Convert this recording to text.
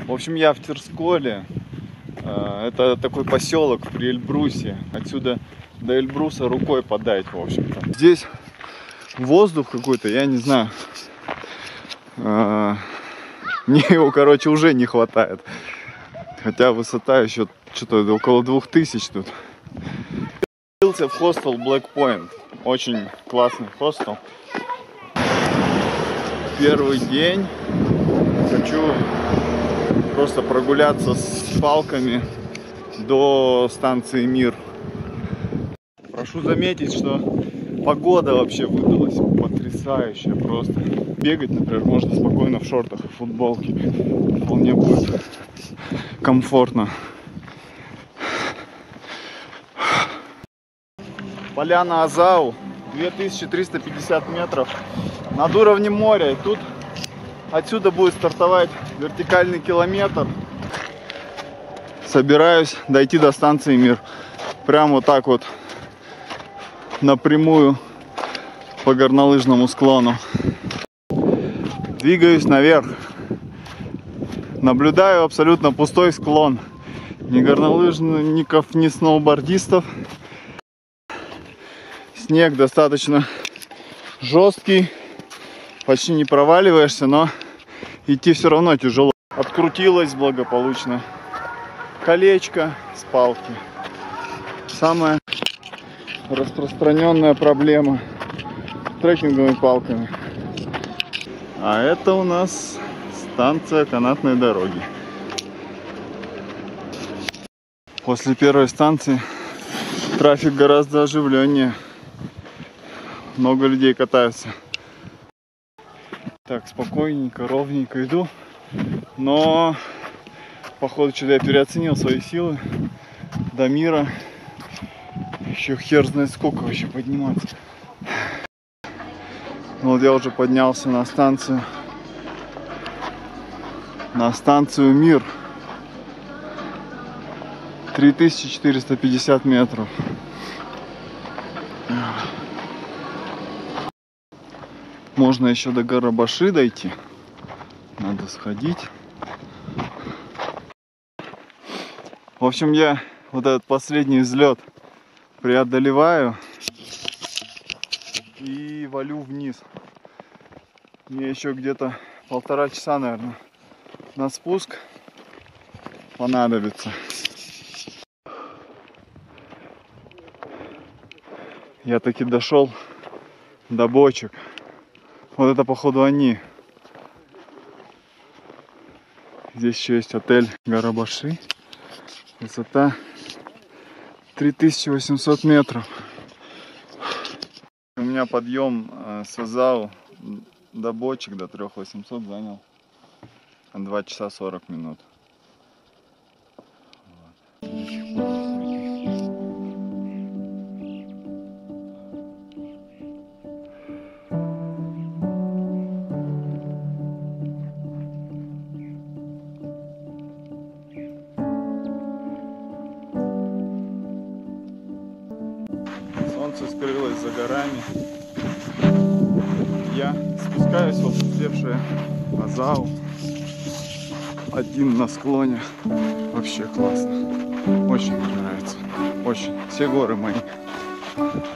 В общем, я в Терсколе. Это такой поселок при Эльбрусе. Отсюда до Эльбруса рукой подать, в общем-то. Здесь воздух какой-то, я не знаю. Мне его, короче, уже не хватает. Хотя высота еще что-то около 2000 тут. В хостел Black Point. Очень классный хостел. Первый день. Хочу просто прогуляться с палками до станции Мир. Прошу заметить, что погода вообще выдалась потрясающая просто. Бегать, например, можно спокойно в шортах и футболке. Вполне будет комфортно. Поляна Азау, 2350 метров над уровнем моря. И тут отсюда будет стартовать вертикальный километр. Собираюсь дойти до станции Мир. Прямо вот так вот напрямую по горнолыжному склону. Двигаюсь наверх. Наблюдаю абсолютно пустой склон. Ни горнолыжников, ни сноубордистов. Снег достаточно жесткий. Почти не проваливаешься, но идти все равно тяжело. Открутилось благополучно колечко с палки. Самая распространенная проблема с трекинговыми палками. А это у нас станция канатной дороги. После первой станции трафик гораздо оживленнее. Много людей катаются. Так, спокойненько, ровненько иду. Но, походу, что-то я переоценил свои силы. До Мира еще хер знает сколько вообще подниматься. Вот я уже поднялся на станцию. На станцию Мир. 3450 метров. Можно еще до Гарабаши дойти. Надо сходить. В общем, я вот этот последний взлет преодолеваю и валю вниз. Мне еще где-то 1,5 часа, наверное, на спуск понадобится. Я таки дошел до бочек. Вот это, походу, они. Здесь еще есть отель Гарабаши. Высота 3800 метров. У меня подъем с Азау до бочек, до 3800 занял 2 часа 40 минут. Солнце скрылось за горами. Я спускаюсь в опустевшее Азау. Один на склоне. Вообще классно. Очень мне нравится. Очень. Все горы мои.